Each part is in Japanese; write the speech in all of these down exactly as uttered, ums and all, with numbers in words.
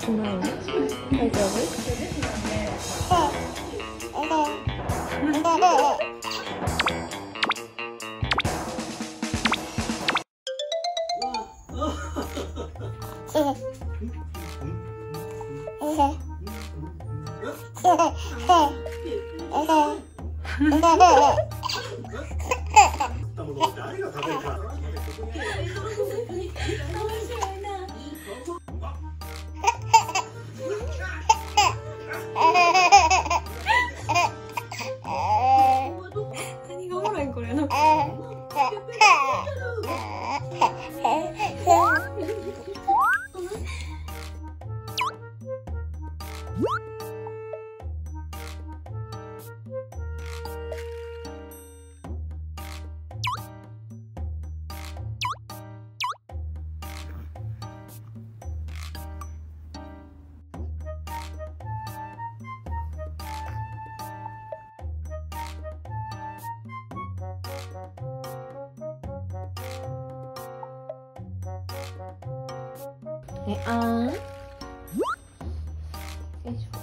スマイル。大丈夫？何がおもろいんこれの。え、あーん。よいし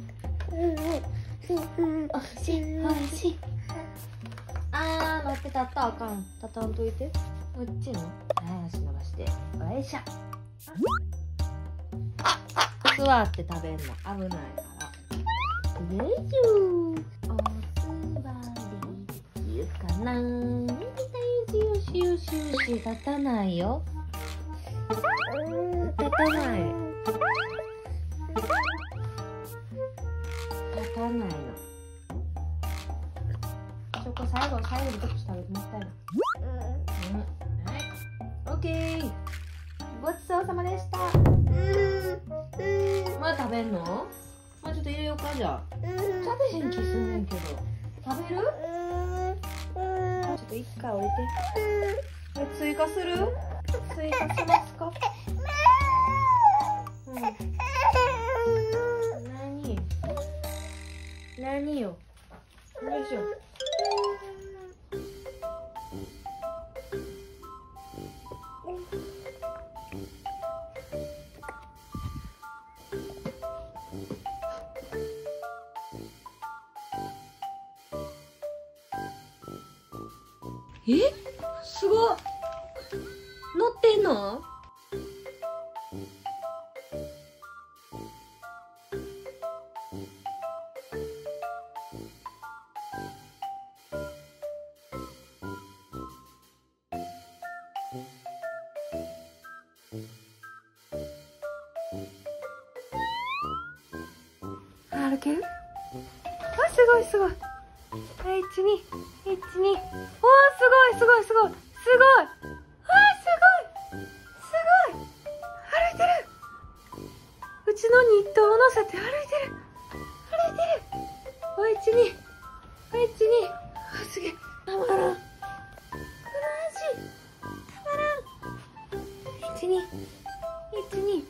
ょ。おいしい、おいしい。あー、待って、立ったらあかん。立たんといて。こっちの。はい、足伸ばして。よいしょ。座って食べるの危ないから。よいしょ。お座りできるかな。よしよしよし、立たないよ。立たない。立たないの。チョコ最後、最後にちょっと食べてもらいたいな。うん。はい。オッケー。ごちそうさまでした。まだ食べんの？まあちょっと入れようかじゃあ。食べへん気すんねんけど。食べる？ちょっと一回置いて。え、追加する？追加しますか？うん。何？何よ。よいしょ。え？すごい。乗ってんの？歩ける？あ、すごいすごい。はい、一二一二。おー、すごいすごいすごいすごい。あー、すごいすごい。歩いてる。うちのニットを乗せて歩いてる。歩いてる。おい、一二。おい、一二。あ、すげえ。たまらん。たまらん。一二一二。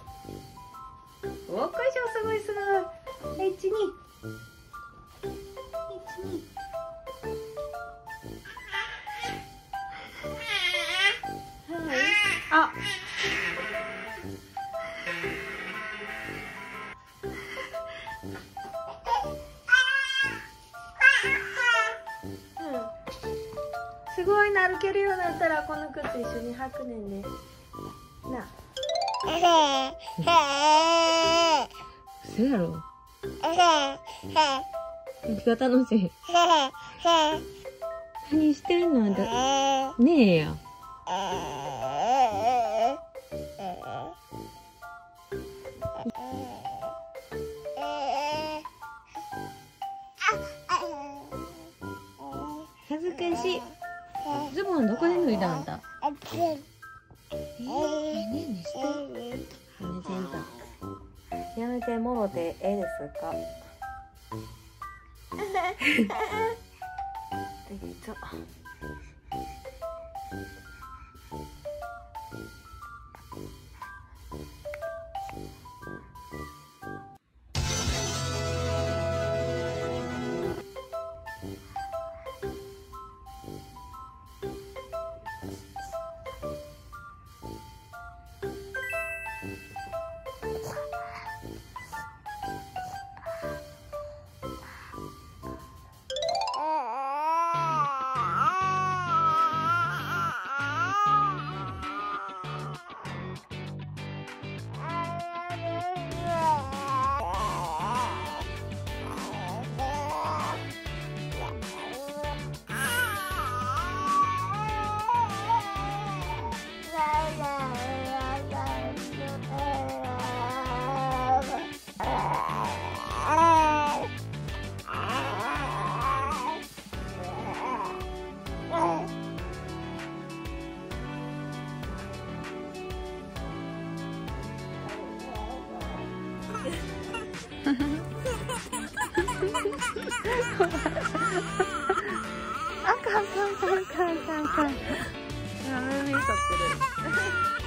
おっこいしょ、すごいすごい。一二。あ、うん、すごいな、歩けるようになったらこの靴一緒に履くねんでな。そやろ。生き方のせい。何してんのあんた。ねえや。恥ずかしい。ズボンどこで脱いだんだ。えー、ねんねして。ねせんた。やめてもろてええですか。えっと。 あかんあかんあかんあかんあかん。あ、耳剃ってる。